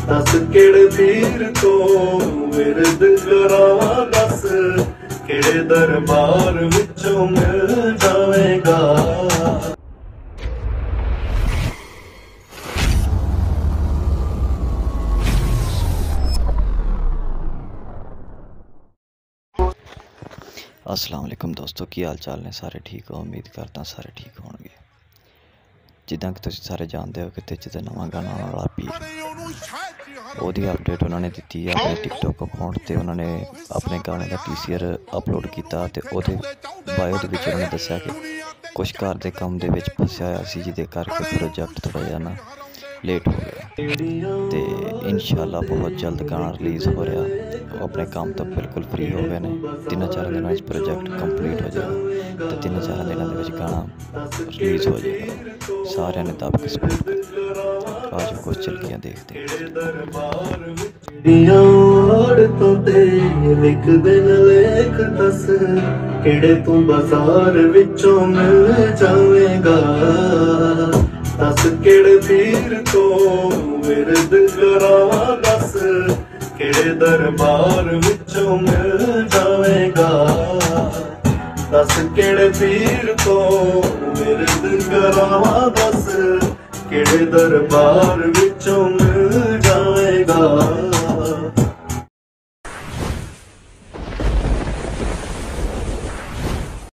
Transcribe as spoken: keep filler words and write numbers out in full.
दस केड़े पीर तो विरद करां दस केड़े दरबार विचों मिल जावेगा। अस्सलाम वालेकुम दोस्तों, की हाल चाल ने? सारे ठीक हो? उम्मीद करता सारे ठीक होंगे। जिदा कि तुम सारे जानते हो कि तेज का नवा गाना आने वाला पीर, ओदी अपडेट उन्होंने दी है अपने टिकटॉक अकाउंट पर। उन्होंने अपने गाने का टीसीआर अपलोड किया तो वो बायो के उन्होंने दसिया कि कुछ घर के काम के फसया होया सी, जिदे करके प्रोजेक्ट थोड़ा जहा ना लेट हो गया। तो इंशाल्लाह बहुत जल्द गाना रिलीज़ हो रहा। वो अपने काम तो बिल्कुल फ्री हो गए हैं। तीन चार दिनों में प्रोजेक्ट कंप्लीट हो जाएगा तो तीन चार दिनों के गाना रिलीज़ हो जाएगा। सारे ने दब के सपोर्ट कर। आज कुछ चलकियाँ देखते हैं। लिख दिन लेख दस केड़े तू बाजार विचों मिल जावेगा। दस केड़े पीर तो विरद करां दस केड़े दरबार विचों मिल जावेगा। दस केड़े पीर तो विरद करां दस केड़े दरबार विचों मिल जावेगा।